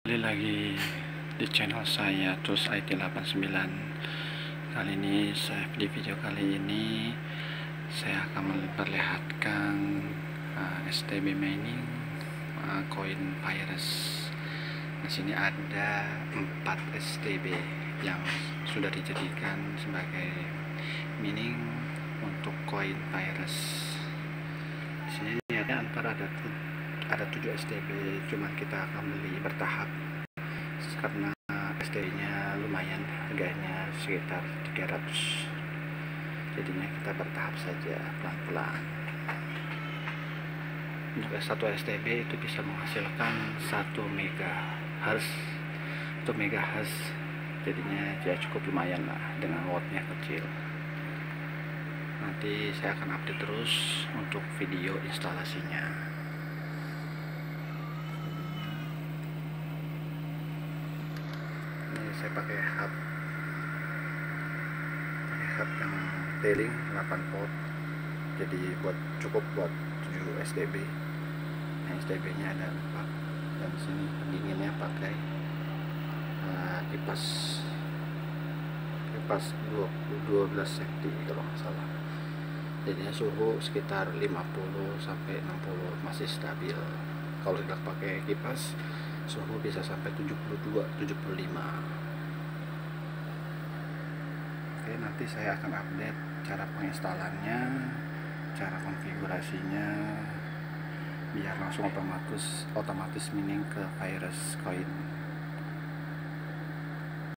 Kembali lagi di channel saya Tools IT89. Kali ini di video kali ini saya akan memperlihatkan STB mining koin Virus. Di sini ada 4 STB yang sudah dijadikan sebagai mining untuk koin Virus. Di sini ada 7 STB, cuman kita akan beli bertahap karena STB nya lumayan, harganya sekitar 300, jadinya kita bertahap saja, pelan-pelan. Untuk satu STB itu bisa menghasilkan 1 MHz, jadinya ya cukup lumayan lah dengan wattnya kecil. Nanti saya akan update terus untuk video instalasinya. Saya pakai hub yang tailing 8 volt, jadi cukup buat 7 STB. Nah, STB nya ada 4, dan sini pendinginnya pakai kipas 12 cm kalau nggak salah, jadinya suhu sekitar 50 sampai 60 masih stabil. Kalau tidak pakai kipas, suhu bisa sampai 72, 75. Oke, nanti saya akan update cara penginstalannya, cara konfigurasinya, biar langsung otomatis mining ke Virus Coin.